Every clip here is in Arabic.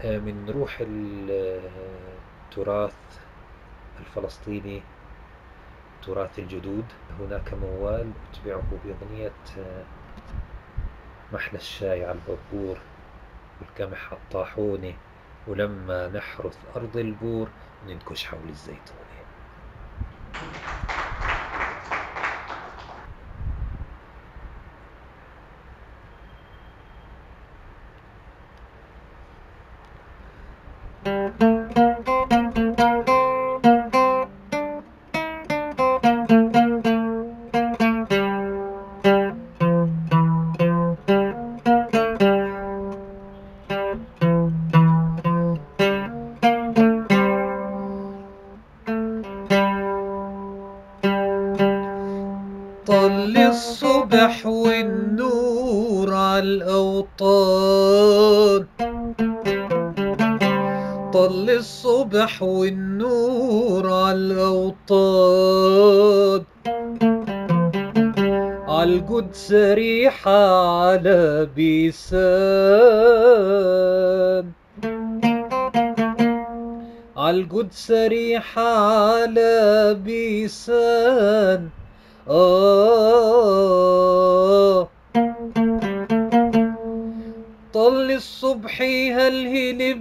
من روح التراث الفلسطيني، تراث الجدود. هناك موال أتبعه بأغنية محلى الشاي على البابور والقمح الطاحونة، ولما نحرث أرض البور ننكش حول الزيتونة. طل الصبح والنور عالأوطان، طل الصبح والنور عالأوطان، عالقدس ريحة على بيسان، عالقدس ريحة على بيسان. طل الصبح يهلهل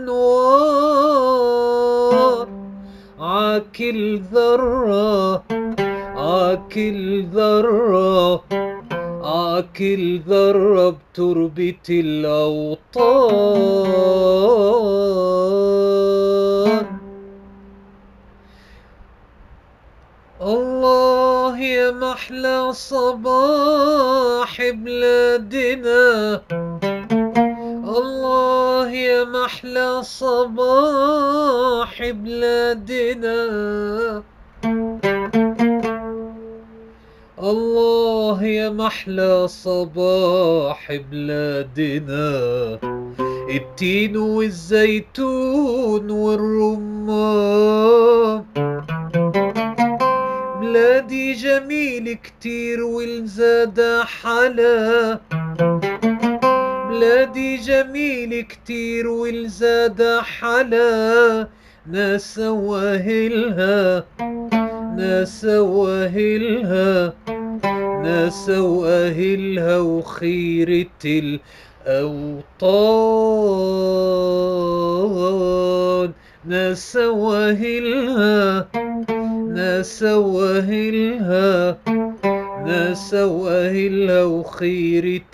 بأنوار، عاكل ذرة عاكل ذرة عاكل ذرة بتربة الأوطان. الله يا محلى صباح بلادنا، الله يا محلى صباح بلادنا، الله يا محلى صباح بلادنا. التين والزيتون والرمان، بلادي جميل كتير والزاد حلا، بلادي جميل كتير والزاد حلا. ناس واهلها ناس واهلها ناس واهلها وخيرة الأوطان. ناس واهلها ناس واهلها ناس واهلها وخيرة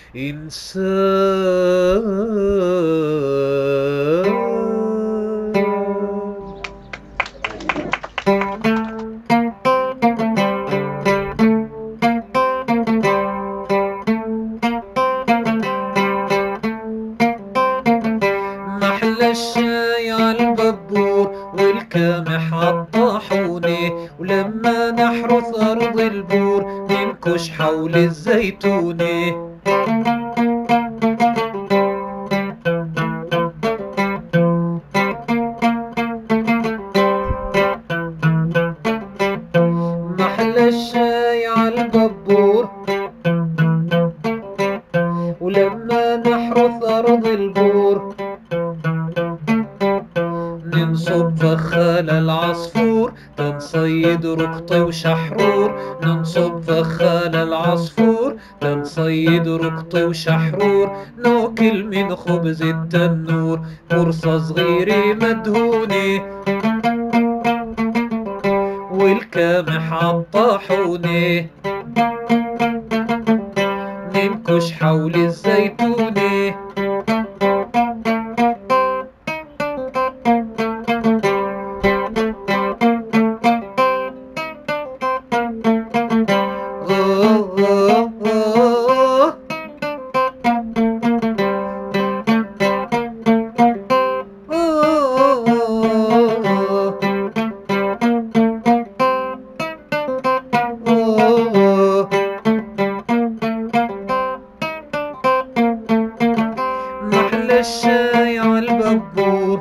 الإنسان. محلى الشاي عالببور والقمح عالطاحونة، ولما نحرث أرض البور ننكش حول الزيتونة. محلى الشاي عالببور ولما نحرث أرض البور ننصب فخال العصفور، تنصيد رقطي وشحرور. ننصب فخال العصفور، تنصيد رقطي وشحرور. ناكل من خبز التنور قرصة صغيرة مدهونة، والقمح عالطاحونة ننكش حول الزيتونة. محلى الشاي عالببور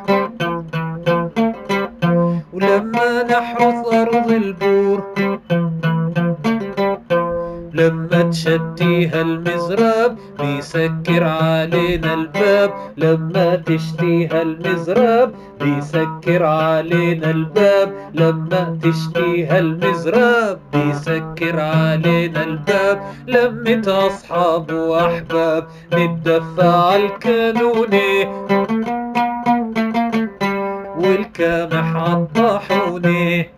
ولما نحرث أرض البور، لما تشتيها المزراب بيسكر علينا الباب، لما تشتيها المزراب بيسكر علينا الباب، لما تشتيها المزراب بيسكر علينا الباب. لمة أصحاب وأحباب نتدفى عالكانوني والكامح عالطاحوني،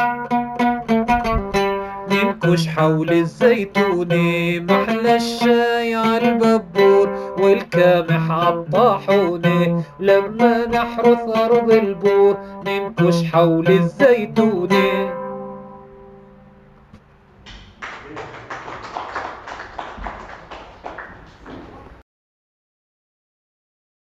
ننكش حول الزيتوني محلى الشاي عالببور والكامح عالطاحوني. لما نحرث أرض البور ننكش حول الزيتوني.